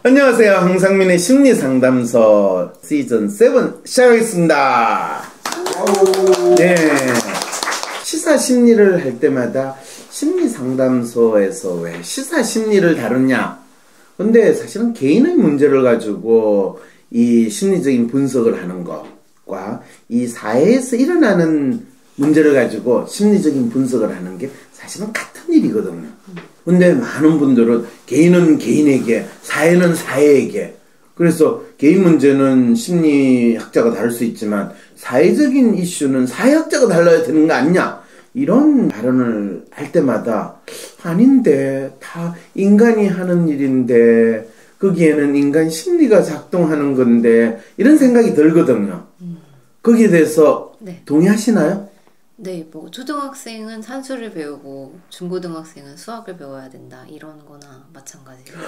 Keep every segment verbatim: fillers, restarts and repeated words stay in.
안녕하세요. 황상민의 심리상담소 시즌 칠 시작하겠습니다. 네. 시사심리를 할 때마다 심리상담소에서 왜 시사심리를 다루냐? 근데 사실은 개인의 문제를 가지고 이 심리적인 분석을 하는 것과 이 사회에서 일어나는 문제를 가지고 심리적인 분석을 하는 게 사실은 같은 일이거든요. 근데 많은 분들은 개인은 개인에게, 사회는 사회에게, 그래서 개인 문제는 심리학자가 다룰 수 있지만 사회적인 이슈는 사회학자가 달라야 되는 거 아니냐, 이런 발언을 할 때마다 아닌데, 다 인간이 하는 일인데 거기에는 인간 심리가 작동하는 건데, 이런 생각이 들거든요. 음. 거기에 대해서 네. 동의하시나요? 네, 뭐 초등학생은 산수를 배우고 중고등학생은 수학을 배워야 된다, 이런 거나 마찬가지예요.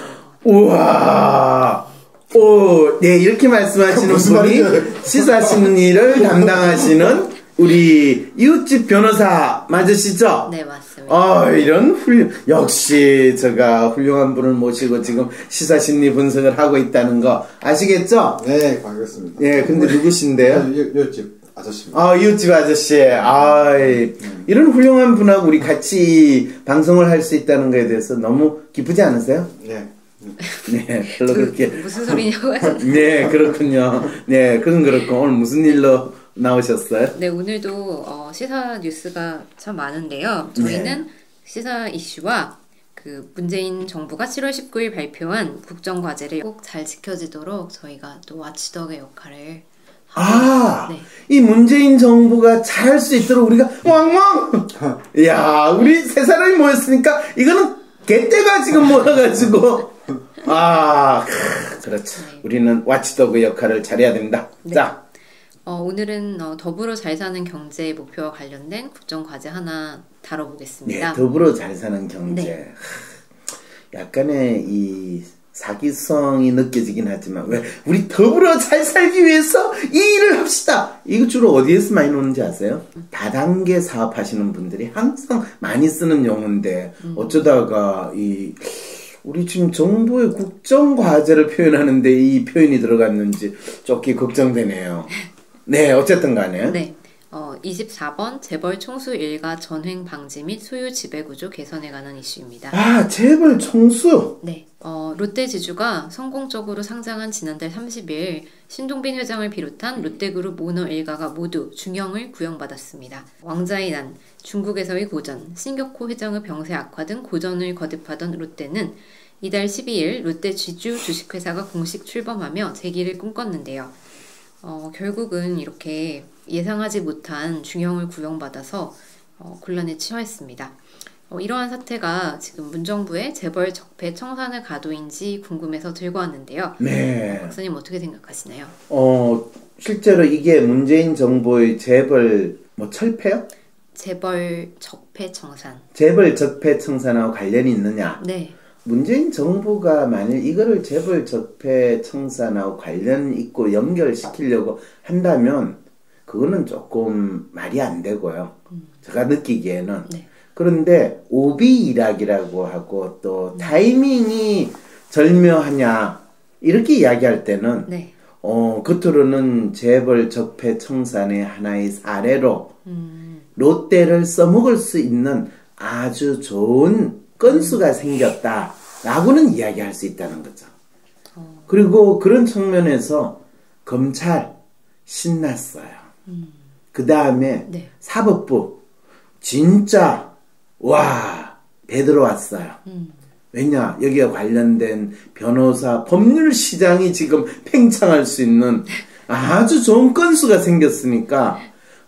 우와, 오, 네, 이렇게 말씀하시는 분이 시사심리를 담당하시는 우리 이웃집 변호사 맞으시죠? 네, 맞습니다. 아, 이런 훌륭, 역시 제가 훌륭한 분을 모시고 지금 시사심리 분석을 하고 있다는 거 아시겠죠? 네, 반갑습니다. 네, 근데 누구신데요? 이웃집 아저씨입니다. 아, 이웃집 아저씨. 아, 음. 이런 훌륭한 분하고 우리 같이 방송을 할 수 있다는 것에 대해서 너무 기쁘지 않으세요? 네. 네, 별로 그, 그렇게. 무슨 소리냐고 하셨나요? 네, 그렇군요. 네, 그건 그렇고, 오늘 무슨 일로 나오셨어요? 네, 오늘도 어, 시사 뉴스가 참 많은데요. 저희는 네. 시사 이슈와 그 문재인 정부가 칠월 십구일 발표한 국정과제를 꼭 잘 지켜지도록 저희가 또 와치덕의 역할을 아, 네. 이 문재인 정부가 잘할 수 있도록 우리가 왕왕! 이야, 우리 세 사람이 모였으니까 이거는 개떼가 지금 모여가지고 아, 그렇죠. 네. 우리는 와치도그 역할을 잘해야 됩니다. 네. 자, 어, 오늘은 어, 더불어 잘 사는 경제 목표와 관련된 국정과제 하나 다뤄보겠습니다. 네, 더불어 잘 사는 경제. 네. 약간의 이 사기성이 느껴지긴 하지만, 왜 우리 더불어 잘 살기 위해서 이 일을 합시다, 이거 주로 어디에서 많이 노는지 아세요? 다단계 사업하시는 분들이 항상 많이 쓰는 용어인데 음. 어쩌다가 이 우리 지금 정부의 국정과제를 표현하는데 이 표현이 들어갔는지 조금 걱정되네요. 네, 어쨌든 간에 네. 어, 이십사 번 재벌 총수 일가 전횡 방지 및 소유 지배구조 개선에 관한 이슈입니다. 아, 재벌 총수? 네. 어, 롯데지주가 성공적으로 상장한 지난달 삼십일 신동빈 회장을 비롯한 롯데그룹 오너 일가가 모두 중형을 구형받았습니다. 왕자의 난, 중국에서의 고전, 신격호 회장의 병세 악화 등 고전을 거듭하던 롯데는 이달 십이일 롯데지주 주식회사가 공식 출범하며 재기를 꿈꿨는데요. 어, 결국은 이렇게 예상하지 못한 중형을 구형받아서 어, 곤란에 처했습니다. 어, 이러한 사태가 지금 문정부의 재벌 적폐 청산의 가도인지 궁금해서 들고 왔는데요. 네. 박사님 어떻게 생각하시나요? 어, 실제로 이게 문재인 정부의 재벌 뭐 철폐요? 재벌 적폐 청산. 재벌 적폐 청산하고 관련이 있느냐? 네. 문재인 정부가 만일 이거를 재벌 적폐 청산하고 관련 있고 연결시키려고 한다면 그거는 조금 말이 안 되고요. 음. 제가 느끼기에는. 네. 그런데 오비일학이라고 하고 또 네. 타이밍이 절묘하냐 이렇게 이야기할 때는 네. 어, 겉으로는 재벌 적폐 청산의 하나의 사례로 음. 롯데를 써먹을 수 있는 아주 좋은 건수가 생겼다라고는 이야기할 수 있다는 거죠. 어. 그리고 그런 측면에서 검찰 신났어요. 음. 그 다음에 네. 사법부 진짜 와, 배 들어왔어요. 음. 왜냐, 여기에 관련된 변호사, 법률 시장이 지금 팽창할 수 있는 아주 좋은 건수가 생겼으니까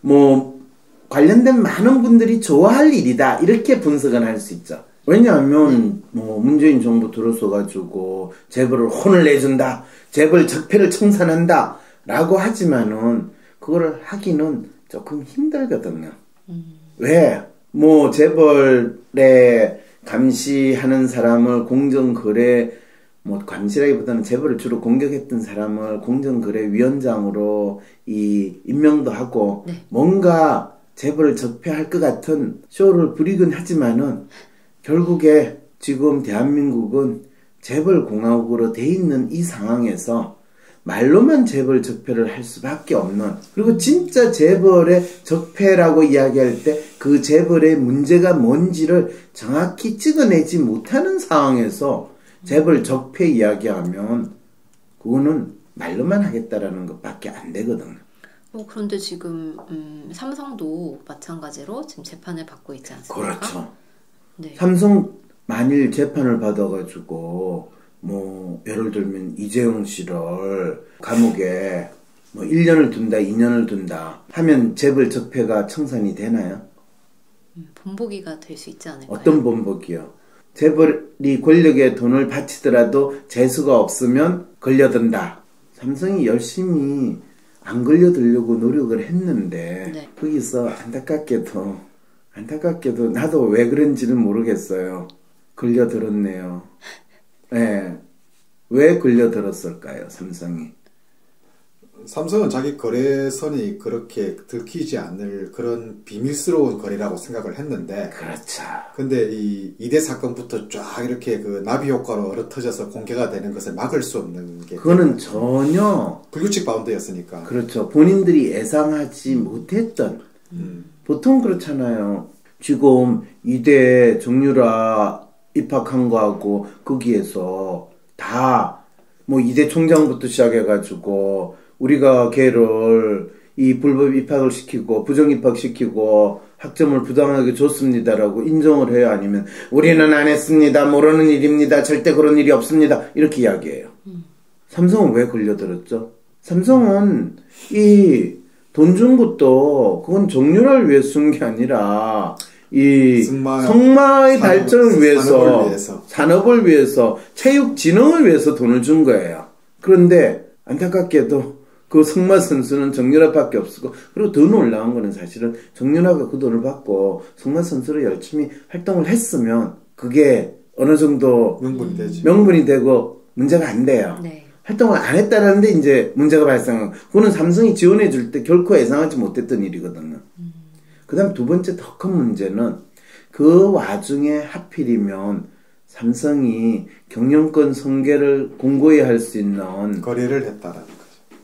뭐 관련된 많은 분들이 좋아할 일이다, 이렇게 분석은 할 수 있죠. 왜냐하면 뭐 문재인 정부 들어서가지고 재벌을 혼을 내준다, 재벌 적폐를 청산한다 라고 하지만은 그거를 하기는 조금 힘들거든요. 음. 왜? 뭐 재벌에 감시하는 사람을 공정거래, 뭐 감시라기보다는 재벌을 주로 공격했던 사람을 공정거래위원장으로 이 임명도 하고 네. 뭔가 재벌을 적폐할 것 같은 쇼를 부리긴 하지만은 결국에 지금 대한민국은 재벌공화국으로 돼 있는 이 상황에서 말로만 재벌 적폐를 할 수밖에 없는, 그리고 진짜 재벌의 적폐라고 이야기할 때 그 재벌의 문제가 뭔지를 정확히 찍어내지 못하는 상황에서 재벌 적폐 이야기하면 그거는 말로만 하겠다라는 것밖에 안 되거든요. 어, 그런데 지금 음, 삼성도 마찬가지로 지금 재판을 받고 있지 않습니까? 그렇죠. 네. 삼성 만일 재판을 받아가지고 뭐 예를 들면 이재용 씨를 감옥에 뭐 일 년을 둔다, 이 년을 둔다 하면 재벌 적폐가 청산이 되나요? 음, 본보기가 될 수 있지 않을까요? 어떤 본보기요? 재벌이 권력에 돈을 바치더라도 재수가 없으면 걸려든다. 삼성이 열심히 안 걸려들려고 노력을 했는데 네. 거기서 안타깝게도 안타깝게도 나도 왜 그런지는 모르겠어요. 걸려들었네요. 네. 왜 걸려들었을까요, 삼성이? 삼성은 자기 거래선이 그렇게 들키지 않을 그런 비밀스러운 거래라고 생각을 했는데, 그렇죠. 근데 이 이대 사건부터 쫙 이렇게 그 나비 효과로 얼어터져서 공개가 되는 것을 막을 수 없는 게 그거는 전혀 불규칙 바운드였으니까. 그렇죠. 본인들이 예상하지 못했던 음. 보통 그렇잖아요. 지금 이대 정유라 입학한 거하고 거기에서 다 뭐 이대 총장부터 시작해가지고 우리가 걔를 이 불법 입학을 시키고 부정 입학시키고 학점을 부당하게 줬습니다라고 인정을 해요? 아니면 우리는 안 했습니다, 모르는 일입니다, 절대 그런 일이 없습니다, 이렇게 이야기해요. 음. 삼성은 왜 걸려들었죠? 삼성은 이 돈 준 것도 그건 정유라를 위해 쓴 게 아니라 이 승마, 성마의 산업, 발전을 위해서, 산업을 위해서 산업을 위해서 체육 진흥을 위해서 돈을 준 거예요. 그런데 안타깝게도 그 승마 선수는 정유라밖에 없었고, 그리고 더 놀라운 거는 사실은 정유라가 그 돈을 받고 승마 선수로 열심히 활동을 했으면 그게 어느 정도 명분이 되지. 명분이 되고 문제가 안 돼요. 네. 활동을 안 했다라는데 이제 문제가 발생하고, 그거는 삼성이 지원해 줄 때 결코 예상하지 못했던 일이거든요. 음. 그 다음 두 번째 더 큰 문제는 그 와중에 하필이면 삼성이 경영권 승계를 공고히 할 수 있는 거래를 했다라는 거죠.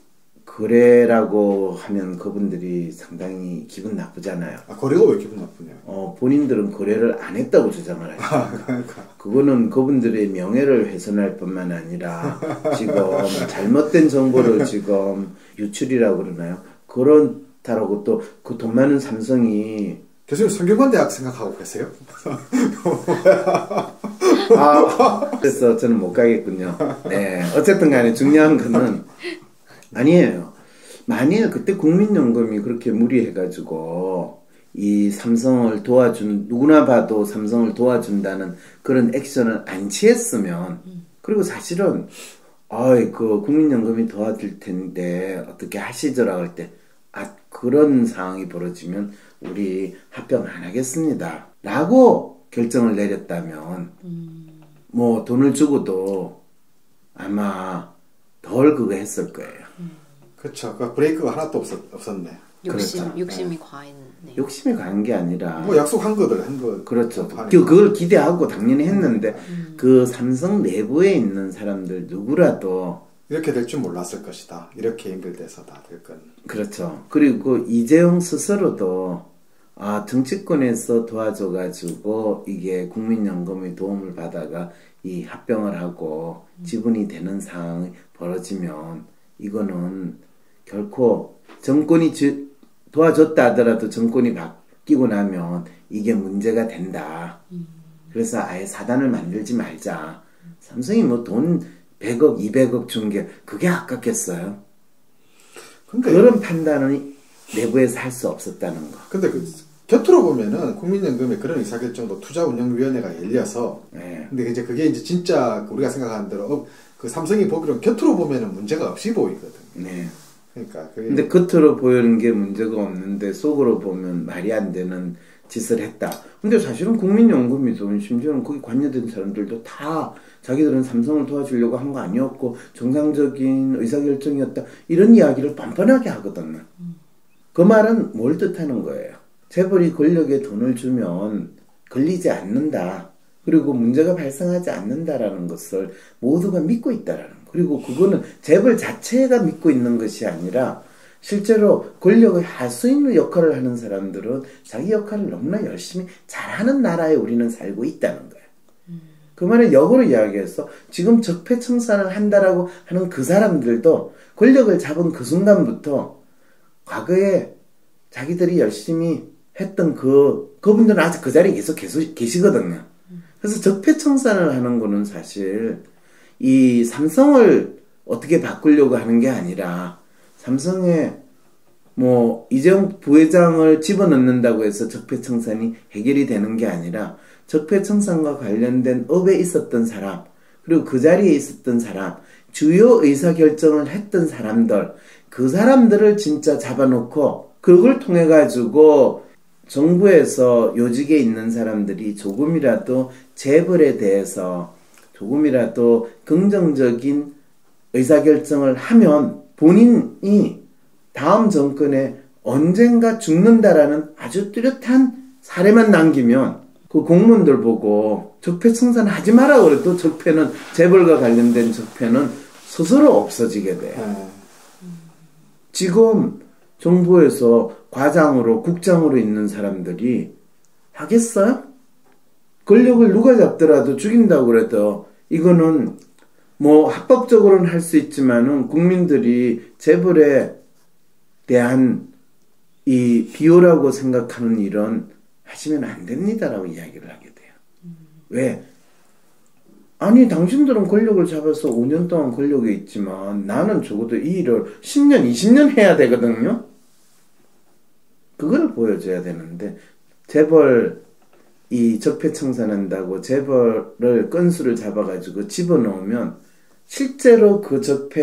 거래라고 하면 그분들이 상당히 기분 나쁘잖아요. 아, 거래가 왜 기분 나쁘냐? 어, 본인들은 거래를 안 했다고 주장을 하죠. 아, 그러니까. 그거는 그분들의 명예를 훼손할 뿐만 아니라 지금 잘못된 정보를 지금 유출이라고 그러나요? 그렇다라고 또 그 돈 많은 삼성이 교수님 성균관대학 생각하고 계세요? 아, 그래서 저는 못 가겠군요. 네, 어쨌든 간에 중요한 거는 아니에요. 만일 그때 국민연금이 그렇게 무리해가지고 이 삼성을 도와준, 누구나 봐도 삼성을 도와준다는 그런 액션을 안 취했으면, 그리고 사실은 아이 그 국민연금이 도와줄 텐데 어떻게 하시죠라고 할 때, 아 그런 상황이 벌어지면 우리 합병 안 하겠습니다 라고 결정을 내렸다면 음. 뭐 돈을 주고도 아마 덜 그거 했을 거예요. 음. 그렇죠. 그 브레이크가 하나도 없었, 없었네. 욕심, 그렇죠. 욕심이 네. 과했네. 욕심이 과한 게 아니라 뭐 약속한 거들 한 거. 그렇죠. 그, 그걸 기대하고 당연히 했는데 음. 그 삼성 내부에 있는 사람들 누구라도 이렇게 될 줄 몰랐을 것이다. 이렇게 연결돼서 다 될 건. 그렇죠. 그리고 이재용 스스로도 아 정치권에서 도와줘가지고 이게 국민연금의 도움을 받아가 이 합병을 하고 지분이 되는 상황이 벌어지면 이거는 결코 정권이 지, 도와줬다 하더라도 정권이 바뀌고 나면 이게 문제가 된다. 그래서 아예 사단을 만들지 말자. 삼성이 뭐 돈 백억, 이백억 준 게 그게 아깝겠어요? 근데 그런 판단은 내부에서 할 수 없었다는 거. 근데 그 곁으로 보면은 국민연금에 그런 의사결정도 투자운영위원회가 열려서. 네. 근데 이제 그게 이제 진짜 우리가 생각하는 대로 어, 그 삼성이 보기로는 곁으로 보면은 문제가 없이 보이거든. 네. 그러니까 그게 근데 겉으로 보이는 게 문제가 없는데 속으로 보면 말이 안 되는 짓을 했다. 근데 사실은 국민연금이도 심지어는 거기 관여된 사람들도 다 자기들은 삼성을 도와주려고 한 거 아니었고 정상적인 의사결정이었다. 이런 이야기를 뻔뻔하게 하거든요. 그 말은 뭘 뜻하는 거예요? 재벌이 권력에 돈을 주면 걸리지 않는다. 그리고 문제가 발생하지 않는다라는 것을 모두가 믿고 있다라는 거. 그리고 그거는 재벌 자체가 믿고 있는 것이 아니라 실제로 권력의 하수인 역할을 하는 사람들은 자기 역할을 너무나 열심히 잘하는 나라에 우리는 살고 있다는 거예요. 음. 그 말을 역으로 이야기해서 지금 적폐청산을 한다라고 하는 그 사람들도 권력을 잡은 그 순간부터 과거에 자기들이 열심히 했던 그 그분들은 아직 그 자리에 계속 계속 계시거든요. 그래서 적폐청산을 하는 거는 사실 이 삼성을 어떻게 바꾸려고 하는 게 아니라 삼성에 뭐 이재용 부회장을 집어넣는다고 해서 적폐청산이 해결이 되는 게 아니라 적폐청산과 관련된 업에 있었던 사람 그리고 그 자리에 있었던 사람 주요 의사결정을 했던 사람들 그 사람들을 진짜 잡아놓고 그걸 통해 가지고 정부에서 요직에 있는 사람들이 조금이라도 재벌에 대해서 조금이라도 긍정적인 의사결정을 하면 본인이 다음 정권에 언젠가 죽는다라는 아주 뚜렷한 사례만 남기면 그 공무원들 보고 적폐청산 하지 마라 그래도 적폐는 재벌과 관련된 적폐는 스스로 없어지게 돼요. 지금 정부에서 과장으로 국장으로 있는 사람들이 하겠어요? 권력을 누가 잡더라도 죽인다고 그래도 이거는 뭐 합법적으로는 할 수 있지만은 국민들이 재벌에 대한 이 비호라고 생각하는 일은 하시면 안 됩니다라고 이야기를 하게 돼요. 음. 왜? 아니 당신들은 권력을 잡아서 오 년 동안 권력에 있지만 나는 적어도 이 일을 십 년, 이십 년 해야 되거든요. 그거를 보여줘야 되는데 재벌 이 적폐청산한다고 재벌을 건수를 잡아가지고 집어넣으면 실제로 그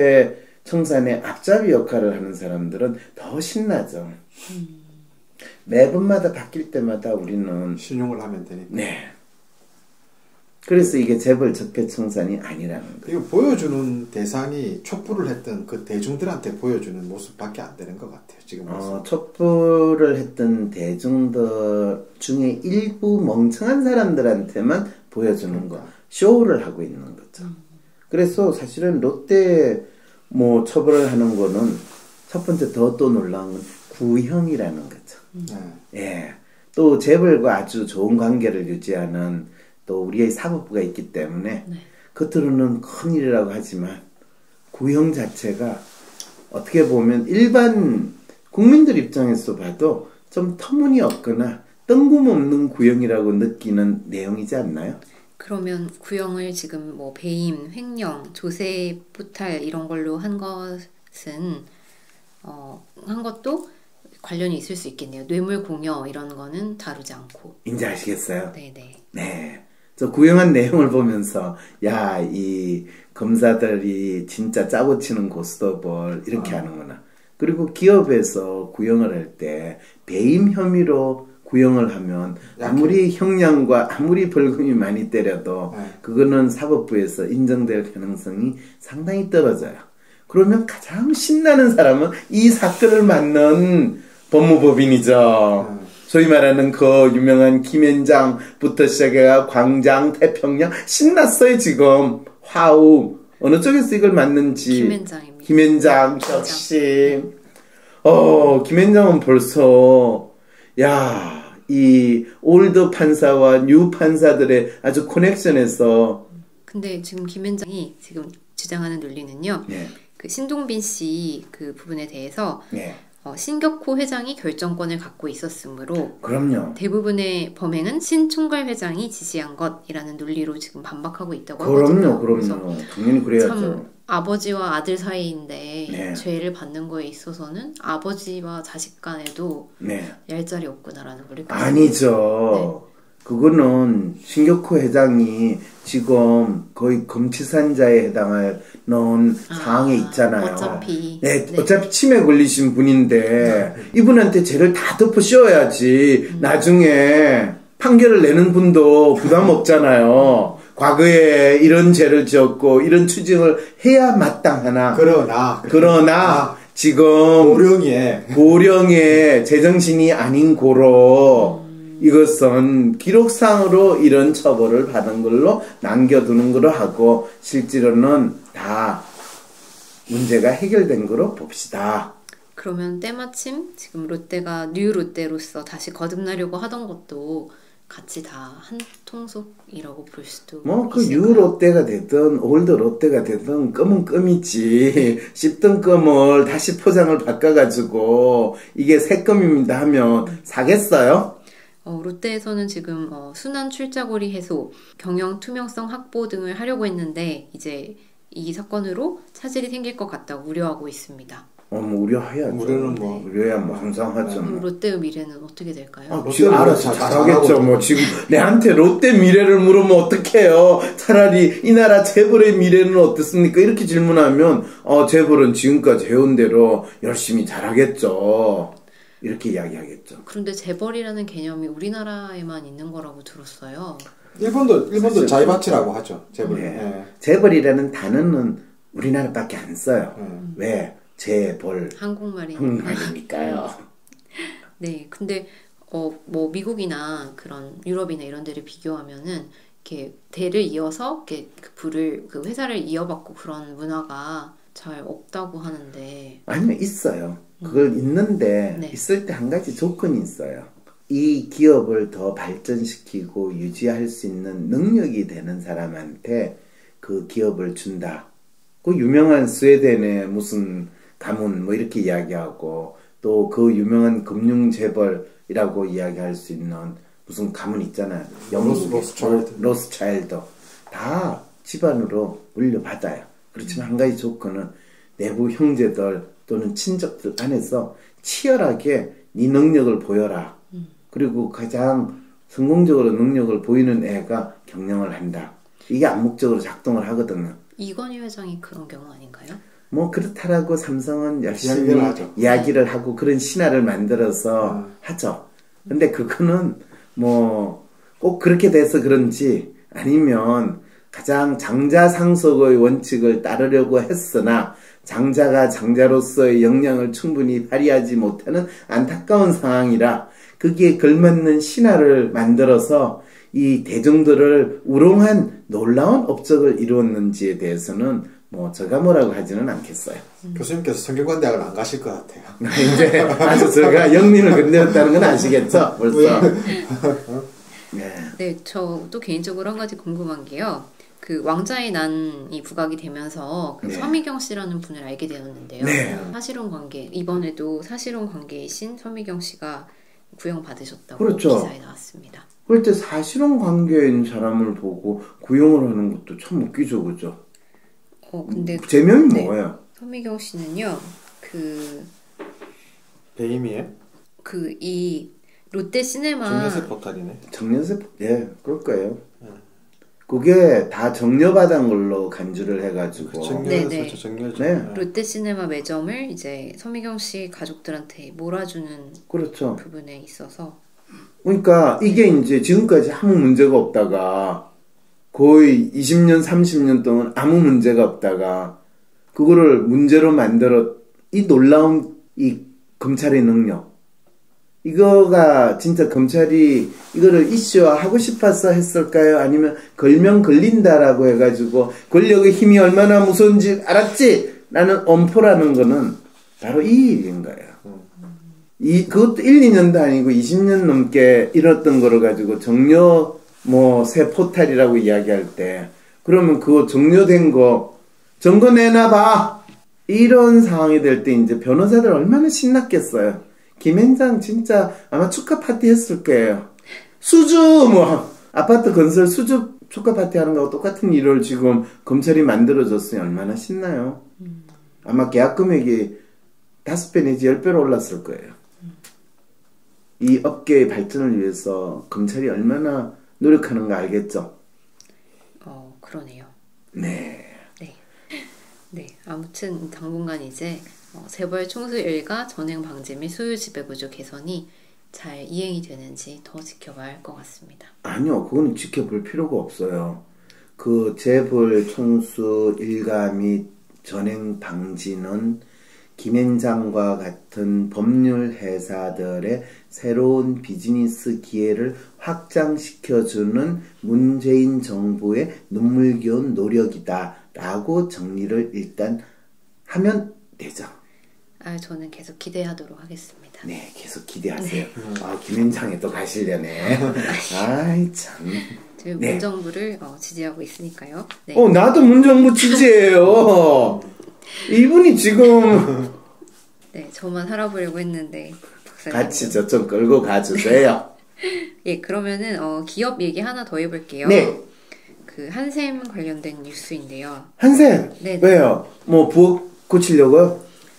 적폐청산의 앞잡이 역할을 하는 사람들은 더 신나죠. 음. 매번마다 바뀔 때마다 우리는 신용을 하면 되니까. 네. 그래서 이게 재벌 적폐청산이 아니라는 거예요. 이거 보여주는 대상이 촛불을 했던 그 대중들한테 보여주는 모습밖에 안 되는 것 같아요. 지금 어, 촛불을 했던 대중들 중에 일부 멍청한 사람들한테만 보여주는 그러니까. 거, 쇼를 하고 있는 거죠. 음. 그래서 사실은 롯데 뭐 처벌을 하는 거는 첫 번째 더 또 놀라운 건 구형이라는 거죠. 음. 예. 또 재벌과 아주 좋은 관계를 유지하는 또 우리의 사법부가 있기 때문에 네. 겉으로는 큰일이라고 하지만 구형 자체가 어떻게 보면 일반 국민들 입장에서 봐도 좀 터무니없거나 뜬금없는 구형이라고 느끼는 내용이지 않나요? 그러면 구형을 지금 뭐 배임, 횡령, 조세 부탈 이런 걸로 한 것은 어, 한 것도 관련이 있을 수 있겠네요. 뇌물 공여 이런 거는 다루지 않고. 이제 아시겠어요? 네네. 네. 저 구형한 내용을 보면서 야, 이 검사들이 진짜 짜고 치는 고스톱을 이렇게 어. 하는구나. 그리고 기업에서 구형을 할 때 배임 혐의로 구형을 하면 아무리 형량과 아무리 벌금이 많이 때려도 네. 그거는 사법부에서 인정될 가능성이 상당히 떨어져요. 그러면 가장 신나는 사람은 이 사건을 맡는 법무법인이죠. 네. 소위 말하는 그 유명한 김현장부터 시작해가 광장, 태평양 신났어요 지금. 화우 어느 쪽에서 이걸 맡는지. 김현장입니다. 김현장 역시. 어 김현장은 벌써 야 이 올드 판사와 뉴 판사들의 아주 커넥션에서. 근데 지금 김현장이 지금 주장하는 논리는요. 네. 그 신동빈 씨 그 부분에 대해서. 네. 어, 신격호 회장이 결정권을 갖고 있었으므로 그럼요. 대부분의 범행은 신 총괄 회장이 지시한 것이라는 논리로 지금 반박하고 있다고 그럼요, 하거든요. 그럼요. 당연히 그래야죠. 참 아버지와 아들 사이인데 네. 죄를 받는 거에 있어서는 아버지와 자식 간에도 네. 얄짤이 없구나라는 걸 느꼈어요. 아니죠. 네. 그거는 신격호 회장이 지금 거의 금치산자에 해당할 넣은 아, 상황에 있잖아요. 어차피. 네, 네. 어차피 치매 걸리신 분인데 네. 이분한테 죄를 다 덮어 씌워야지 음. 나중에 판결을 내는 분도 부담 없잖아요. 과거에 이런 죄를 지었고 이런 추징을 해야 마땅하나. 그러나. 그러나 아, 지금 고령에 고령에 제정신이 아닌 고로 음. 음. 이것은 기록상으로 이런 처벌을 받은 걸로 남겨두는 걸로 하고 실제로는 다 문제가 해결된 거로 봅시다. 그러면 때마침 지금 롯데가 뉴 롯데로서 다시 거듭나려고 하던 것도 같이 다 한 통속이라고 볼 수도 뭐 그 뉴 롯데가 되든 올드 롯데가 되든 껌은 껌이지 씹던 껌을 다시 포장을 바꿔가지고 이게 새 껌입니다 하면 사겠어요? 어, 롯데에서는 지금 어, 순환 출자거리 해소, 경영 투명성 확보 등을 하려고 했는데 이제 이 사건으로 차질이 생길 것 같다고 우려하고 있습니다. 어, 뭐 우려해야죠. 우려는 뭐 우려야 뭐 항상 하죠. 음, 롯데의 미래는 어떻게 될까요? 아, 지금 알아서 잘하겠죠. 뭐 지금 내한테 롯데 미래를 물으면 어떡해요. 차라리 이 나라 재벌의 미래는 어떻습니까? 이렇게 질문하면 어, 재벌은 지금까지 해온 대로 열심히 잘하겠죠. 이렇게 이야기하겠죠. 그런데 재벌이라는 개념이 우리나라에만 있는 거라고 들었어요. 일본도 일본도 자이바치라고 하죠. 재벌. 네. 네. 재벌이라는 단어는 우리나라밖에 안 써요. 네. 왜? 재벌. 한국말이니까. 한국말이니까요. 네, 근데 어, 뭐 미국이나 그런 유럽이나 이런 데를 비교하면은 이렇게 대를 이어서 이렇게 그 부를 그 회사를 이어받고 그런 문화가 잘 없다고 하는데. 아니요, 있어요. 그걸 음. 있는데 네. 있을 때 한 가지 조건이 있어요. 이 기업을 더 발전시키고 유지할 수 있는 능력이 되는 사람한테 그 기업을 준다. 그 유명한 스웨덴의 무슨 가문 뭐 이렇게 이야기하고 또 그 유명한 금융 재벌이라고 이야기할 수 있는 무슨 가문 있잖아요. 영국 로스차일드. 로스차일드 다 집안으로 물려받아요. 그렇지만 한 가지 조건은 내부 형제들 또는 친척들 안에서 치열하게 네 능력을 보여라. 음. 그리고 가장 성공적으로 능력을 보이는 애가 경영을 한다. 이게 암묵적으로 작동을 하거든요. 이건희 회장이 그런 경우 아닌가요? 뭐 그렇다라고 삼성은 열심히 이야기를, 하죠. 이야기를 하고 그런 신화를 만들어서 음. 하죠. 근데 그거는 뭐 꼭 그렇게 돼서 그런지 아니면 가장 장자 상속의 원칙을 따르려고 했으나 장자가 장자로서의 역량을 충분히 발휘하지 못하는 안타까운 상황이라 거기에 걸맞는 신화를 만들어서 이 대중들을 우롱한 놀라운 업적을 이루었는지에 대해서는 뭐 제가 뭐라고 하지는 않겠어요. 음. 교수님께서 성균관대학을 안 가실 것 같아요. 이제 아주 제가 영린을 건드렸다는 건 아시겠죠? 벌써. 네. 네, 저도 개인적으로 한 가지 궁금한 게요. 그 왕자의 난이 부각이 되면서 그 네. 서미경 씨라는 분을 알게 되었는데요. 네. 사실혼 관계, 이번에도 사실혼 관계이신 서미경 씨가 구형받으셨다고 그렇죠. 기사에 나왔습니다. 그럴 때 사실혼 관계인 사람을 보고 구형을 하는 것도 참 웃기죠, 그죠? 어, 근데 제명이 네. 뭐예요? 서미경 씨는요, 그 배임이에요? 그 이 롯데 시네마 정년세 포탈이네. 정년세, 예, 그럴 거예요. 네. 그게 다 정려받은 걸로 간주를 해가지고. 정려에서 정려죠. 네. 롯데 시네마 매점을 이제 서미경 씨 가족들한테 몰아주는 그렇죠. 부분에 있어서. 그러니까 이게 이제 지금까지 아무 문제가 없다가 거의 이십 년, 삼십 년 동안 아무 문제가 없다가 그거를 문제로 만들어 이 놀라운 이 검찰의 능력. 이거가 진짜 검찰이 이거를 이슈화하고 싶어서 했을까요? 아니면 걸면 걸린다라고 해가지고 권력의 힘이 얼마나 무서운지 알았지? 라는 엄포라는 거는 바로 이 일인 거예요. 이, 그것도 일, 이 년도 아니고 이십 년 넘게 이뤘던 거를 가지고 정려 뭐 새 포탈이라고 이야기할 때 그러면 그거 정려된 거 증거 내놔봐! 이런 상황이 될 때 이제 변호사들 얼마나 신났겠어요. 김현장 진짜 아마 축하 파티 했을 거예요. 수주 뭐 아파트 건설 수주 축하 파티 하는 거하고 똑같은 일을 지금 검찰이 만들어줬으니 얼마나 신나요. 음. 아마 계약 금액이 다섯 배 내지 열 배로 올랐을 거예요. 음. 이 업계의 발전을 위해서 검찰이 얼마나 노력하는가 알겠죠? 어, 그러네요. 네. 네. 네. 아무튼 당분간 이제 어, 재벌 총수 일가 전행 방지 및 소유 지배 구조 개선이 잘 이행이 되는지 더 지켜봐야 할 것 같습니다. 아니요, 그거는 지켜볼 필요가 없어요. 그 재벌 총수 일가 및 전행 방지는 김앤장과 같은 법률 회사들의 새로운 비즈니스 기회를 확장시켜주는 문재인 정부의 눈물겨운 노력이다 라고 정리를 일단 하면 되죠. 아, 저는 계속 기대하도록 하겠습니다. 네, 계속 기대하세요. 네. 아, 김앤장에 또 가시려네. 아이 참. 저희 네. 문정부를 어, 지지하고 있으니까요. 네. 어, 나도 문정부 지지해요. 이분이 지금 네, 저만 살아보려고 했는데 박사님. 같이 저 좀 끌고 가주세요. 예, 그러면은 어, 기업 얘기 하나 더 해볼게요. 네. 그 한샘 관련된 뉴스인데요. 한샘? 네. 왜요? 뭐 부엌 고치려고요?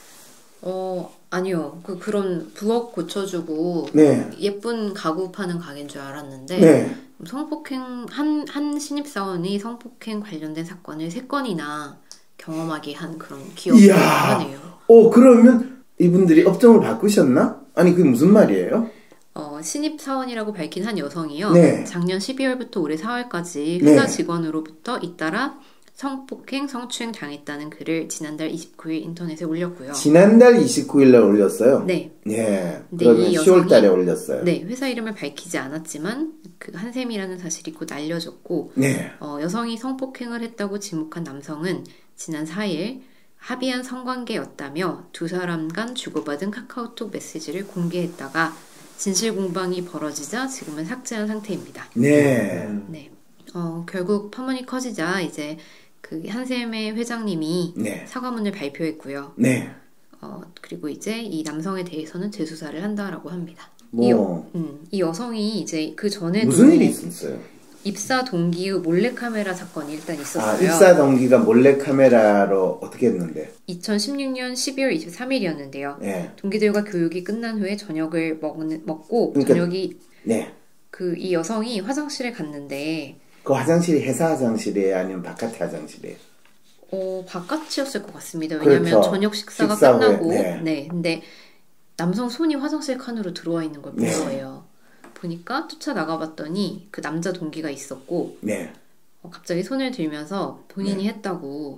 어, 아니요. 그 그런 부엌 고쳐주고 네. 예쁜 가구 파는 가게인 줄 알았는데 네. 성폭행 한, 한 신입사원이 성폭행 관련된 사건을 세 건이나 경험하게 한 그런 기업이라고 하네요. 어, 그러면 이분들이 업종을 바꾸셨나? 아니, 그게 무슨 말이에요? 어, 신입사원이라고 밝힌 한 여성이요. 네. 작년 십이월부터 올해 사월까지 회사 네. 직원으로부터 잇따라 성폭행, 성추행 당했다는 글을 지난달 이십구일 인터넷에 올렸고요. 지난달 이십구일날 올렸어요? 네. 예. 그러면 시월달에 올렸어요. 네. 회사 이름을 밝히지 않았지만 그 한샘이라는 사실이 곧 알려졌고 네. 어, 여성이 성폭행을 했다고 지목한 남성은 지난 사일 합의한 성관계였다며 두 사람 간 주고받은 카카오톡 메시지를 공개했다가 진실 공방이 벌어지자 지금은 삭제한 상태입니다. 네. 네. 어, 결국 파문이 커지자 이제 그 한샘의 회장님이 네. 사과문을 발표했고요. 네. 어, 그리고 이제 이 남성에 대해서는 재수사를 한다라고 합니다. 뭐 이, 여, 음, 이 여성이 이제 그 전에도 무슨 일이 있었어요? 입사 동기의 몰래카메라 사건이 일단 있었어요. 아, 입사 동기가 몰래카메라로 어떻게 했는데? 이천십육년 십이월 이십삼일이었는데요. 네. 동기들과 교육이 끝난 후에 저녁을 먹는, 먹고 그러니까, 저녁이 네. 그 이 여성이 화장실에 갔는데 그 화장실이 회사 화장실이에요? 아니면 바깥 화장실이에요? 어, 바깥이었을 것 같습니다. 왜냐하면 그렇죠. 저녁 식사가 식사 끝나고 후에, 네. 네. 근데 남성 손이 화장실 칸으로 들어와 있는 걸 본 네. 거예요. 보니까 쫓아 나가봤더니 그 남자 동기가 있었고 네. 어, 갑자기 손을 들면서 본인이 네. 했다고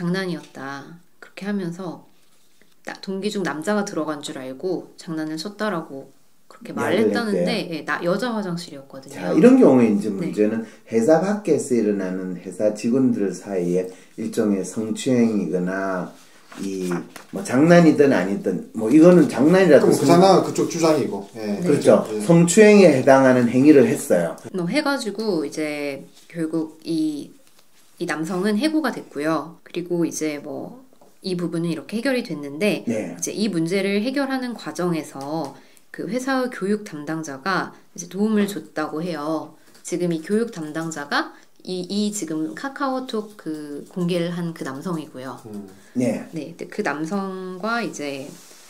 장난이었다 그렇게 하면서 나, 동기 중 남자가 들어간 줄 알고 장난을 쳤다라고 그렇게 말을 했다는데 예, 나 여자 화장실이었거든요. 자, 이런 경우에 이제 네. 문제는 회사 밖에서 일어나는 회사 직원들 사이에 일종의 성추행이거나 이 뭐 장난이든 아니든 뭐 이거는 장난이라도 그럼 그 장난은 그쪽 주장이고 예. 네. 그렇죠. 예. 성추행에 해당하는 행위를 했어요. 뭐 해가지고 이제 결국 이, 이 남성은 해고가 됐고요. 그리고 이제 뭐 이 부분은 이렇게 해결이 됐는데 네. 이제 이 문제를 해결하는 과정에서 그 회사의 교육 담당자가 이제 도움을 줬다고 해요. 지금 이 교육 담당자가 이, 이 지금 카카오톡 그 공개를 한 그 남성이고요. 음. 네. 네, 그 남성과 이제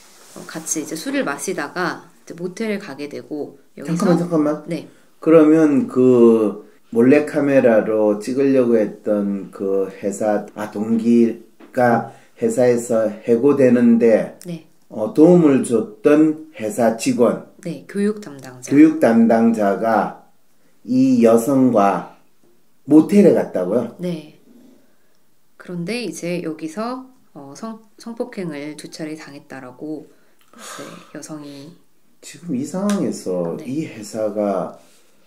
같이 이제 술을 마시다가 이제 모텔을 가게 되고 여기서 잠깐만 잠깐만. 네. 그러면 그 몰래카메라로 찍으려고 했던 그 회사 아 동기가 회사에서 해고되는데 네. 어, 도움을 줬던 회사 직원, 네, 교육 담당자. 교육 담당자가 이 여성과 모텔에 갔다고요? 네. 그런데 이제 여기서 어, 성, 성폭행을 두 차례 당했다라고 이제 여성이 지금 이 상황에서 네. 이 회사가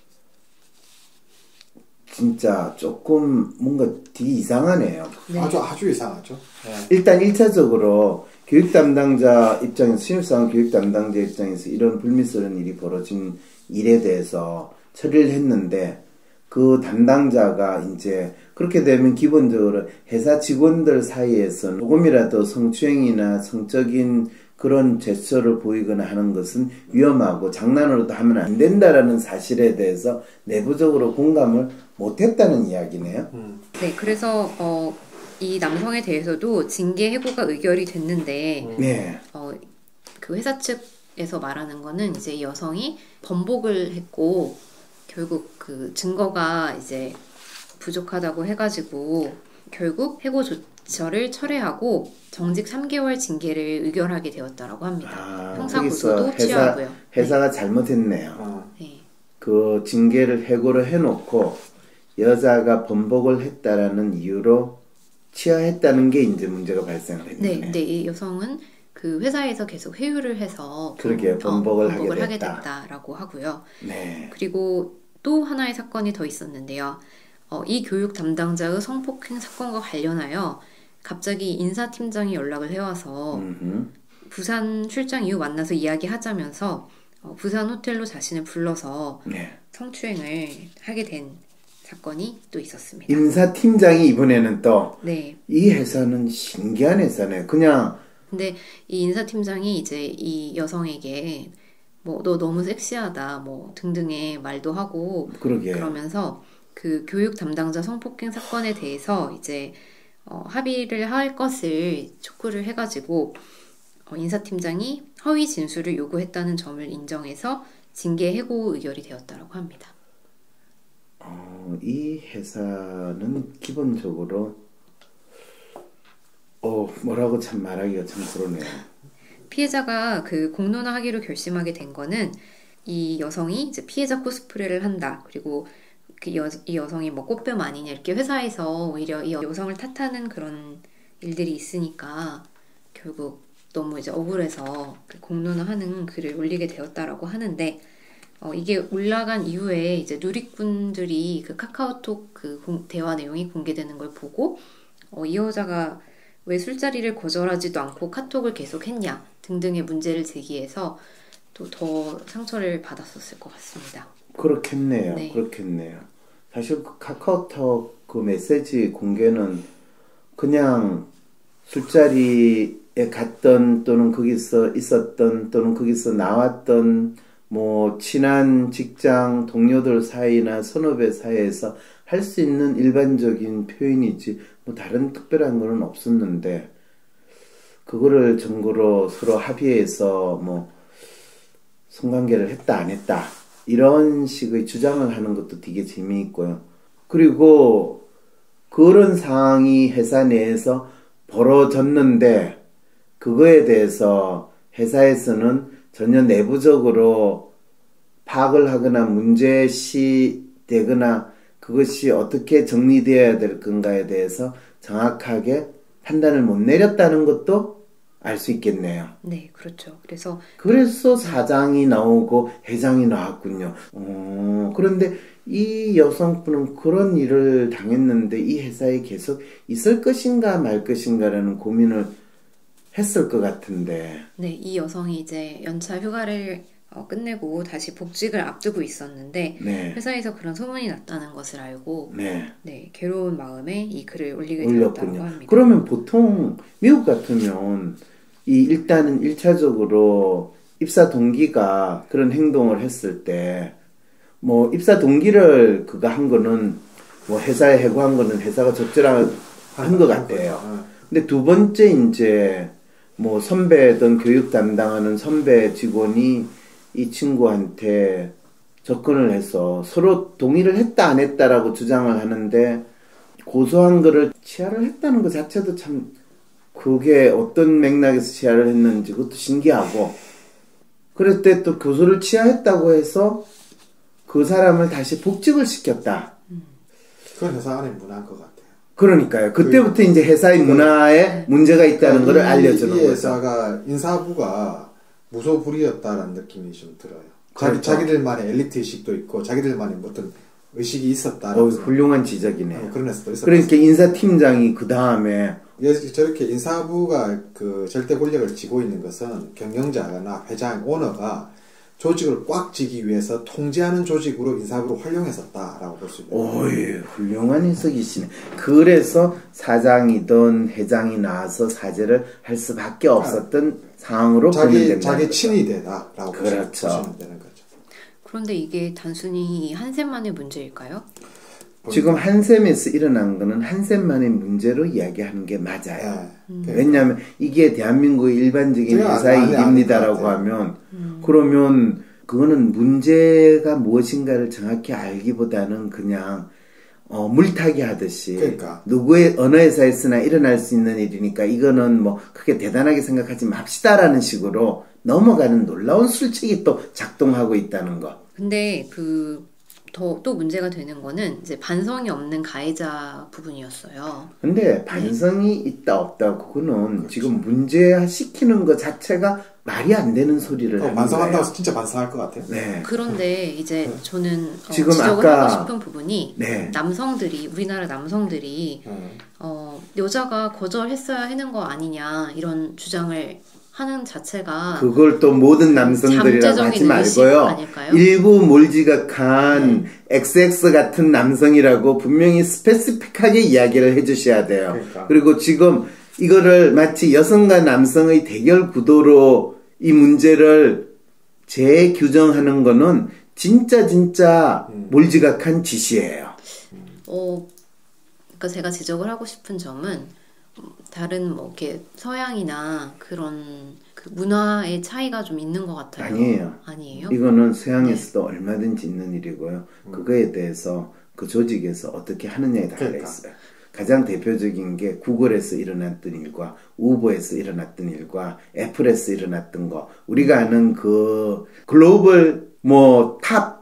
진짜 조금 뭔가 되게 이상하네요. 네. 아주 아주 이상하죠. 예. 일단 일차적으로 교육 담당자 입장에서 신입사원 교육 담당자 입장에서 이런 불미스러운 일이 벌어진 일에 대해서 처리를 했는데 그 담당자가 이제 그렇게 되면 기본적으로 회사 직원들 사이에서 조금이라도 성추행이나 성적인 그런 제스처를 보이거나 하는 것은 위험하고 장난으로도 하면 안 된다라는 사실에 대해서 내부적으로 공감을 못했다는 이야기네요. 음. 네, 그래서 어, 이 남성에 대해서도 징계 해고가 의결이 됐는데 음. 네. 어, 그 회사 측에서 말하는 거는 이제 이 여성이 번복을 했고 결국 그 증거가 이제 부족하다고 해가지고 결국 해고 조처를 철회하고 정직 삼 개월 징계를 의결하게 되었다라고 합니다. 아, 형사 거기서 고소도 회사, 취하고요. 회사가 잘못했네요. 어. 네. 그 징계를 해고를 해놓고 여자가 번복을 했다라는 이유로 취하했다는 게 이제 문제가 발생을 했네. 네, 근데 이 여성은 그 회사에서 계속 회유를 해서 그러게 번복을, 어, 번복을 하게, 하게 됐다. 됐다라고 하고요. 네. 그리고 또 하나의 사건이 더 있었는데요. 어, 이 교육 담당자의 성폭행 사건과 관련하여 갑자기 인사팀장이 연락을 해와서 음흠. 부산 출장 이후 만나서 이야기하자면서 어, 부산 호텔로 자신을 불러서 네. 성추행을 하게 된 사건이 또 있었습니다. 인사팀장이 이번에는 또 이 네. 회사는 신기한 회사네. 그냥 근데 이 인사팀장이 이제 이 여성에게 뭐 너 너무 섹시하다 뭐 등등의 말도 하고 그러게요. 그러면서 그 교육 담당자 성폭행 사건에 대해서 이제 어, 합의를 할 것을 촉구를 해가지고 어, 인사팀장이 허위 진술을 요구했다는 점을 인정해서 징계 해고 의결이 되었다고 합니다. 어, 이 회사는 기본적으로 어, 뭐라고 참 말하기가 참 그러네요. 피해자가 그 공론화하기로 결심하게 된 거는 이 여성이 이제 피해자 코스프레를 한다. 그리고 그 여, 이 여성이 뭐 꽃뱀 아니냐 이렇게 회사에서 오히려 이 여성을 탓하는 그런 일들이 있으니까 결국 너무 이제 억울해서 그 공론화하는 글을 올리게 되었다라고 하는데 어, 이게 올라간 이후에 이제 누리꾼들이 그 카카오톡 그 공, 대화 내용이 공개되는 걸 보고 어, 이 여자가 왜 술자리를 거절하지도 않고 카톡을 계속했냐 등등의 문제를 제기해서 또 더 상처를 받았었을 것 같습니다. 그렇겠네요. 네. 그렇겠네요. 사실 그 카카오톡 그 메시지 공개는 그냥 술자리에 갔던 또는 거기서 있었던 또는 거기서 나왔던 뭐 친한 직장 동료들 사이나 선후배 사이에서 할 수 있는 일반적인 표현이지 뭐 다른 특별한 거는 없었는데 그거를 증거로 서로 합의해서 뭐 성관계를 했다 안 했다 이런 식의 주장을 하는 것도 되게 재미있고요. 그리고 그런 상황이 회사 내에서 벌어졌는데 그거에 대해서 회사에서는 전혀 내부적으로 파악을 하거나 문제시 되거나 그것이 어떻게 정리되어야 될 건가에 대해서 정확하게 판단을 못 내렸다는 것도 알 수 있겠네요. 네, 그렇죠. 그래서 그래서 사장이 나오고 회장이 나왔군요. 어, 그런데 이 여성분은 그런 일을 당했는데 이 회사에 계속 있을 것인가 말 것인가라는 고민을 했을 것 같은데. 네, 이 여성이 이제 연차 휴가를 어, 끝내고 다시 복직을 앞두고 있었는데 네. 회사에서 그런 소문이 났다는 것을 알고 네. 네, 괴로운 마음에 이 글을 올리게 되었다고 합니다. 그러면 보통 미국 같으면 이 일단은 일차적으로 입사 동기가 그런 행동을 했을 때 뭐 입사 동기를 그거 한 거는 뭐 회사에 해고한 거는 회사가 적절한 것 같아요. 근데 두 번째 이제 뭐 선배든 교육 담당하는 선배 직원이 이 친구한테 접근을 해서 서로 동의를 했다 안 했다라고 주장을 하는데 고소한 거를 취하를 했다는 것 자체도 참 그게 어떤 맥락에서 취하를 했는지 그것도 신기하고 그럴 때 또 고소를 취하했다고 해서 그 사람을 다시 복직을 시켰다. 그건 회사 안에 문화인 것 같아요. 그러니까요. 그때부터 그, 이제 회사의 그, 문화에 그, 문제가 있다는 걸 알려주는 거죠. 이 회사가 인사부가 무소불위였다라는 느낌이 좀 들어요. 자기, 자기들만의 엘리트의식도 있고 자기들만의 어떤 의식이 있었다. 어, 훌륭한 지적이네요. 어, 그런 회사도 있었다. 그러니까 인사팀장이 그 다음에 저렇게 인사부가 그 절대 권력을 쥐고 있는 것은 경영자나 회장, 오너가 조직을 꽉 쥐기 위해서 통제하는 조직으로 인사부를 활용했었다라고 볼 수 있습니다. 오이, 훌륭한 해석이시네. 그래서 사장이든 회장이 나와서 사죄를 할 수밖에 없었던 아, 상황으로 자기 자기 친이 되다라고 그렇죠. 보시면 되는 거죠. 그런데 이게 단순히 한샘만의 문제일까요? 지금 한샘에서 일어난 거는 한샘만의 문제로 이야기하는 게 맞아요. 네. 음. 왜냐하면 이게 대한민국의 일반적인 회사의 일입니다라고 하면 음. 그러면 그거는 문제가 무엇인가를 정확히 알기보다는 그냥 어, 물타기 하듯이 그러니까. 누구의 어느 회사에서나 일어날 수 있는 일이니까 이거는 뭐 크게 대단하게 생각하지 맙시다라는 식으로 넘어가는 놀라운 술책이 또 작동하고 있다는 거. 근데 그 더 또 문제가 되는 거는 이제 반성이 없는 가해자 부분이었어요. 근데 반성이 있다 없다 그거는 그렇죠. 지금 문제시키는 것 자체가 말이 안 되는 소리를 하는 반성한다고 해서 진짜 반성할 것 같아요. 네. 그런데 이제 네. 저는 어, 지금 지적을 아까, 하고 싶은 부분이 네. 남성들이 우리나라 남성들이 네. 어, 여자가 거절했어야 하는 거 아니냐 이런 주장을 하는 자체가 그걸 또 모든 남성들이라고 하지 말고요. 일부 몰지각한 네. 엑스엑스 같은 남성이라고 분명히 스페시픽하게 이야기를 해주셔야 돼요. 그러니까. 그리고 지금 이거를 마치 여성과 남성의 대결 구도로 이 문제를 재규정하는 거는 진짜 진짜 음. 몰지각한 짓이에요. 어, 그러니까 제가 지적을 하고 싶은 점은 다른 뭐 이렇게 서양이나 그런 그 문화의 차이가 좀 있는 것 같아요. 아니에요. 아니에요? 이거는 서양에서도 네. 얼마든지 있는 일이고요. 음. 그거에 대해서 그 조직에서 어떻게 하느냐에 달려 그러니까. 있어요. 가장 대표적인 게 구글에서 일어났던 일과 우버에서 일어났던 일과 애플에서 일어났던 거 우리가 아는 그 글로벌 뭐 탑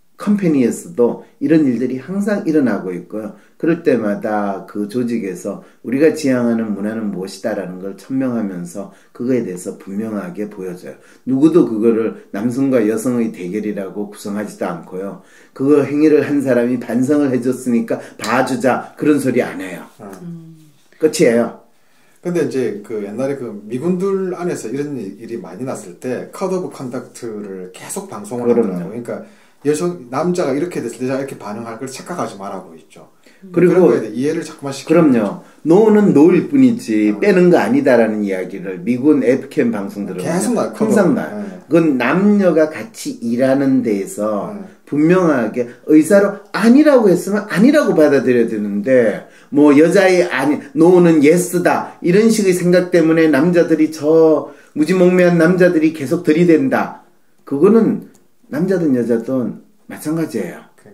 컴퍼니에서도 이런 일들이 항상 일어나고 있고요. 그럴 때마다 그 조직에서 우리가 지향하는 문화는 무엇이다라는 걸 천명하면서 그거에 대해서 분명하게 보여줘요. 누구도 그거를 남성과 여성의 대결이라고 구성하지도 않고요. 그 행위를 한 사람이 반성을 해줬으니까 봐주자 그런 소리 안 해요. 음. 끝이에요. 근데 이제 그 옛날에 그 미군들 안에서 이런 일이 많이 났을 때 카드 오브 컨덕트를 계속 방송을 그럼요. 하더라고요. 그러니까 여성 남자가 이렇게 됐을 때 여자가 이렇게 반응할 걸 착각하지 말라고 있죠. 그리고 이해를 자꾸만 시키고 그럼요. 노는 노일 뿐이지 어. 빼는 거 아니다라는 이야기를 미군 에프캠 방송 들어보면 계속 나 항상 나. 네. 그건 남녀가 같이 일하는 데에서 네. 분명하게 의사로 아니라고 했으면 아니라고 받아들여야 되는데 뭐 여자의 아니 노는 예스다 이런 식의 생각 때문에 남자들이 저 무지몽매한 남자들이 계속 들이댄다. 그거는 남자든 여자든 마찬가지예요.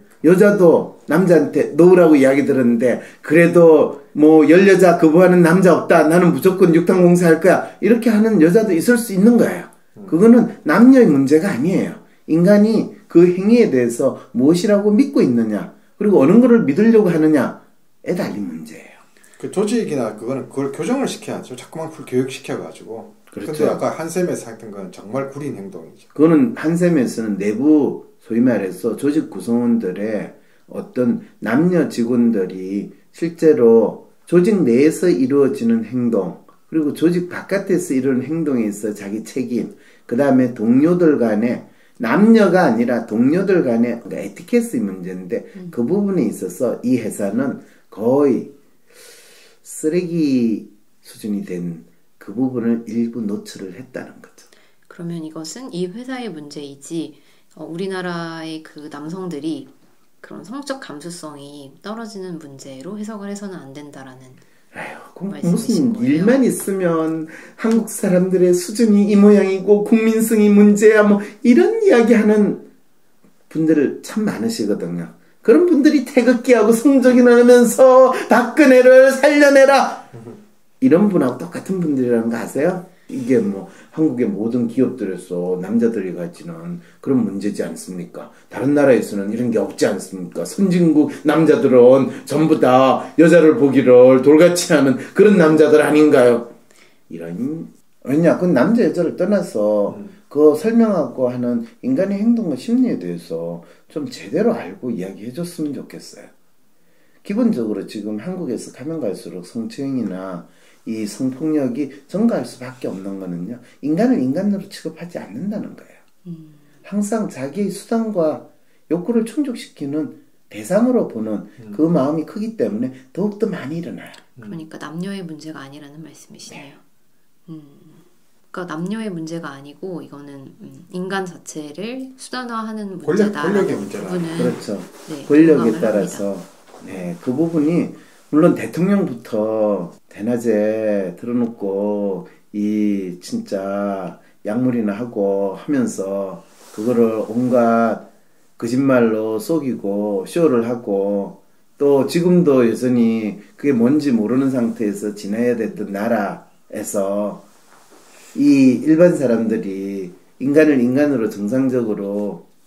여자도 남자한테 놓으라고 이야기 들었는데 그래도 뭐 열여자 거부하는 남자 없다. 나는 무조건 육탄공사 할 거야. 이렇게 하는 여자도 있을 수 있는 거예요. 그거는 남녀의 문제가 아니에요. 인간이 그 행위에 대해서 무엇이라고 믿고 있느냐 그리고 어느 거를 믿으려고 하느냐에 달린 문제예요. 그 조직이나 그거는 그걸 교정을 시켜야죠. 자꾸만 교육시켜가지고. 그렇죠. 근데 아까 한샘에서 했던 건 정말 구린 행동이죠. 그거는 한샘에서는 내부 소위 말해서 조직 구성원들의 어떤 남녀 직원들이 실제로 조직 내에서 이루어지는 행동 그리고 조직 바깥에서 이루어지는 행동에 있어 자기 책임 그 다음에 동료들 간에 남녀가 아니라 동료들 간의 그러니까 에티켓의 문제인데 음. 그 부분에 있어서 이 회사는 거의 쓰레기 수준이 된 그 부분을 일부 노출을 했다는 거죠. 그러면 이것은 이 회사의 문제이지 어, 우리나라의 그 남성들이 그런 성적 감수성이 떨어지는 문제로 해석을 해서는 안 된다라는 아유, 무슨 거예요. 일만 있으면 한국 사람들의 수준이 이 모양이고 국민성이 문제야 뭐 이런 이야기하는 분들 참 많으시거든요. 그런 분들이 태극기하고 성적이 나면서 박근혜를 살려내라 이런 분하고 똑같은 분들이라는 거 아세요? 이게 뭐 한국의 모든 기업들에서 남자들이 가지는 그런 문제지 않습니까? 다른 나라에서는 이런 게 없지 않습니까? 선진국 남자들은 전부 다 여자를 보기를 돌같이 하는 그런 남자들 아닌가요? 이런 왜냐? 그건 남자 여자를 떠나서 음. 그 설명하고 하는 인간의 행동과 심리에 대해서 좀 제대로 알고 이야기해 줬으면 좋겠어요. 기본적으로 지금 한국에서 가면 갈수록 성추행이나 이 성폭력이 증가할 수밖에 없는 거는요. 인간을 인간으로 취급하지 않는다는 거예요. 음. 항상 자기의 수단과 욕구를 충족시키는 대상으로 보는 음. 그 마음이 크기 때문에 더욱더 많이 일어나요. 그러니까 남녀의 문제가 아니라는 말씀이시네요. 네. 음. 그러니까 남녀의 문제가 아니고 이거는 인간 자체를 수단화하는 문제다라는 부분은 그렇죠. 네, 권력에 따라서 네, 그 부분이 물론 대통령부터 대낮에 틀어놓고 이 진짜 약물이나 하고 하면서 그거를 온갖 거짓말로 속이고 쇼를 하고 또 지금도 여전히 그게 뭔지 모르는 상태에서 지나야 됐던 나라에서 이 일반 사람들이 인간을 인간으로 정상적으로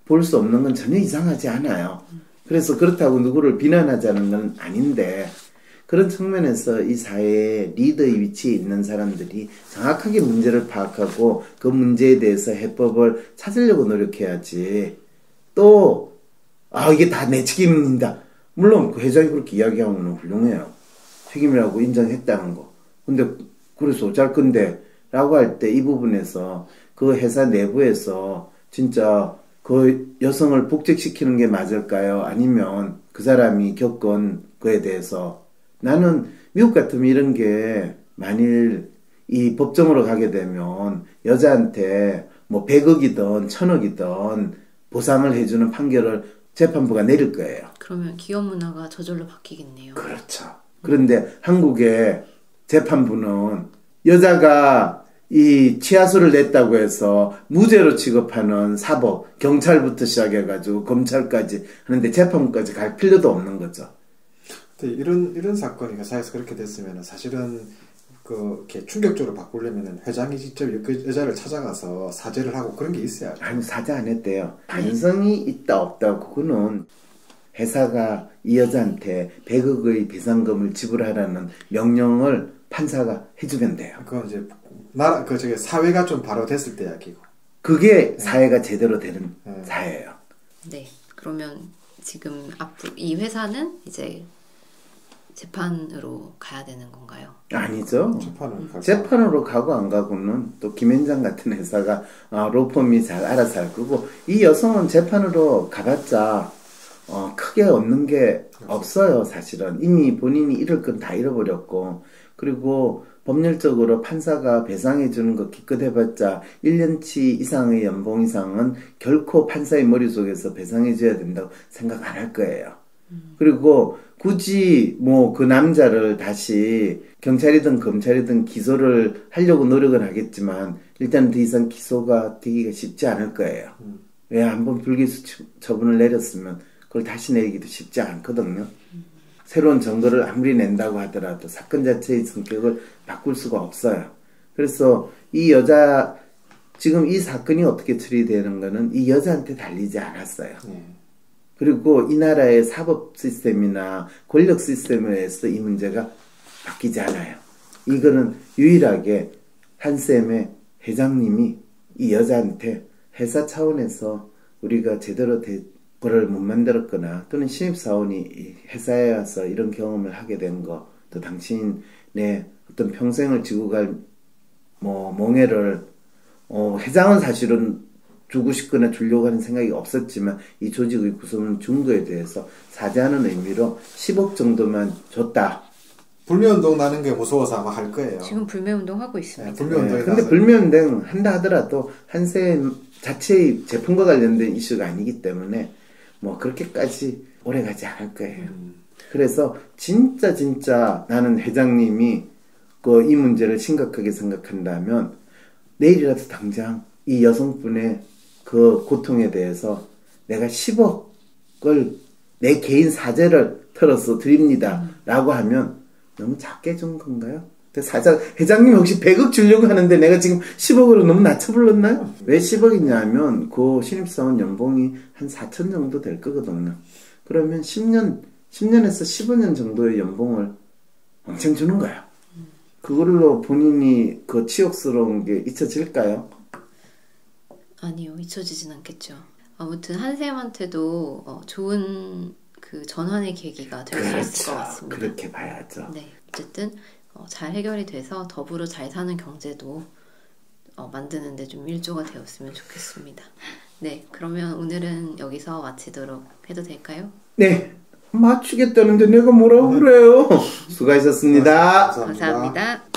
볼 수 없는 건 전혀 이상하지 않아요. 그래서 그렇다고 누구를 비난하자는 건 아닌데 그런 측면에서 이 사회에 리더의 위치에 있는 사람들이 정확하게 문제를 파악하고 그 문제에 대해서 해법을 찾으려고 노력해야지. 또 아 이게 다 내 책임입니다. 물론 그 회장이 그렇게 이야기하면 훌륭해요. 책임이라고 인정했다는 거. 근데 그래서 어쩔 건데 라고 할 때 이 부분에서 그 회사 내부에서 진짜 그 여성을 복직시키는 게 맞을까요? 아니면 그 사람이 겪은 거에 대해서 나는 미국 같으면 이런 게 만일 이 법정으로 가게 되면 여자한테 뭐 백억이든 천억이든 보상을 해주는 판결을 재판부가 내릴 거예요. 그러면 기업 문화가 저절로 바뀌겠네요. 그렇죠. 그런데 한국의 재판부는 여자가 이 치하수를 냈다고 해서 무죄로 취급하는 사법, 경찰부터 시작해가지고 검찰까지 하는데 재판부까지 갈 필요도 없는 거죠. 근데 이런 이런 사건이 회사에서 그렇게 됐으면 사실은 그 이렇게 충격적으로 바꾸려면 회장이 직접 그 여자를 찾아가서 사죄를 하고 그런 게 있어야죠. 아니 사죄 안 했대요. 반성이 있다 없다 그거는 회사가 이 여자한테 백억의 배상금을 지불하라는 명령을 판사가 해주면 돼요. 그건 이제 나라 그 저기 사회가 좀 바로 됐을 때 이야기고. 그게 네. 사회가 제대로 되는 네. 사회예요. 네. 그러면 지금 앞으로 이 회사는 이제 재판으로 가야 되는 건가요? 아니죠. 재판으로, 재판으로 가고 안 가고는 또 김현장 같은 회사가 어, 로펌이 잘 알아서 할 거고 이 여성은 재판으로 가봤자 어, 크게 얻는 게 없어요. 사실은 이미 본인이 잃을 건 다 잃어버렸고 그리고 법률적으로 판사가 배상해 주는 거 기껏 해봤자 일 년치 이상의 연봉 이상은 결코 판사의 머릿속에서 배상해 줘야 된다고 생각 안 할 거예요. 음. 그리고 굳이 뭐 그 남자를 다시 경찰이든 검찰이든 기소를 하려고 노력은 하겠지만 일단 더 이상 기소가 되기가 쉽지 않을 거예요. 음. 왜 한번 불기소 처분을 내렸으면 그걸 다시 내리기도 쉽지 않거든요. 음. 새로운 증거를 아무리 낸다고 하더라도 사건 자체의 성격을 바꿀 수가 없어요. 그래서 이 여자 지금 이 사건이 어떻게 처리되는 거는 이 여자한테 달리지 않았어요. 음. 그리고 이 나라의 사법 시스템이나 권력 시스템에서 이 문제가 바뀌지 않아요. 이거는 유일하게 한샘의 회장님이 이 여자한테 회사 차원에서 우리가 제대로 거를 못 만들었거나 또는 신입사원이 회사에 와서 이런 경험을 하게 된 거, 또 당신의 어떤 평생을 지고 갈 뭐 몽해를 어, 회장은 사실은 주고 싶거나 주려고 하는 생각이 없었지만 이 조직의 구성을 준 거에 대해서 사죄하는 의미로 십억 정도만 줬다. 불매운동 나는 게 무서워서 아마 할 거예요. 지금 불매운동 하고 있습니다. 네, 불매운동이 네, 근데 불매운동 한다 하더라도 한샘 자체의 제품과 관련된 이슈가 아니기 때문에 뭐 그렇게까지 오래 가지 않을 거예요. 음. 그래서 진짜 진짜 나는 회장님이 그 이 문제를 심각하게 생각한다면 내일이라도 당장 이 여성분의 그 고통에 대해서 내가 십억을 내 개인 사재를 털어서 드립니다. 음. 라고 하면 너무 작게 준 건가요? 사장, 회장님이 혹시 백억 주려고 하는데 내가 지금 십억으로 너무 낮춰 불렀나요? 음. 왜 십억이냐면 그 신입사원 연봉이 한 사천 정도 될 거거든요. 그러면 십 년, 십 년에서 십오 년 정도의 연봉을 엄청 주는 거예요. 음. 그걸로 본인이 그 치욕스러운 게 잊혀질까요? 아니요, 잊혀지진 않겠죠. 아무튼 한샘한테도 어, 좋은 그 전환의 계기가 될 수 그렇죠. 있을 것 같습니다. 그렇게 봐야죠. 네, 어쨌든 어, 잘 해결이 돼서 더불어 잘 사는 경제도 어, 만드는데 좀 일조가 되었으면 좋겠습니다. 네, 그러면 오늘은 여기서 마치도록 해도 될까요? 네, 맞추겠다는데 내가 뭐라고 그래요? 수고하셨습니다. 감사합니다. 감사합니다.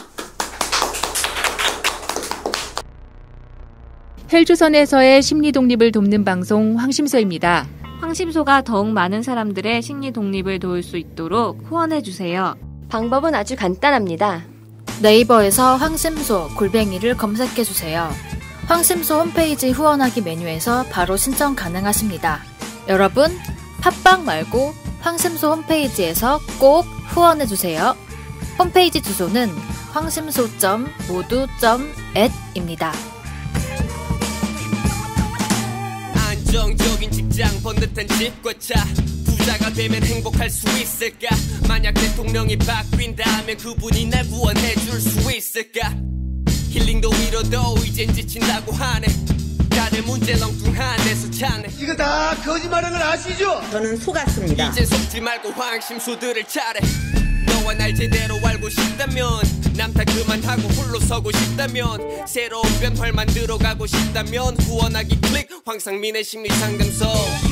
헬조선에서의 심리 독립을 돕는 방송 황심소입니다. 황심소가 더욱 많은 사람들의 심리 독립을 도울 수 있도록 후원해주세요. 방법은 아주 간단합니다. 네이버에서 황심소 골뱅이를 검색해주세요. 황심소 홈페이지 후원하기 메뉴에서 바로 신청 가능하십니다. 여러분, 팟빵 말고 황심소 홈페이지에서 꼭 후원해주세요. 홈페이지 주소는 황심소 점 모두 점 앳입니다. 안정적인 직장 번듯한 집과 차 부자가 되면 행복할 수 있을까 만약 대통령이 바뀐다면 그분이 날 구원해 줄 수 있을까 힐링도 위로도 이젠 지친다고 하네 다들 문제 렁뚱한 데서 찾네 이거 다 거짓말하는 걸 아시죠? 저는 속았습니다. 이제 속지 말고 황심소들을 차례 너와 날 제대로 알고 싶다면 남탓 그만하고 홀로 서고 싶다면 새로운 변화를 만들어 가고 싶다면 후원하기 클릭 황상민의 심리상담소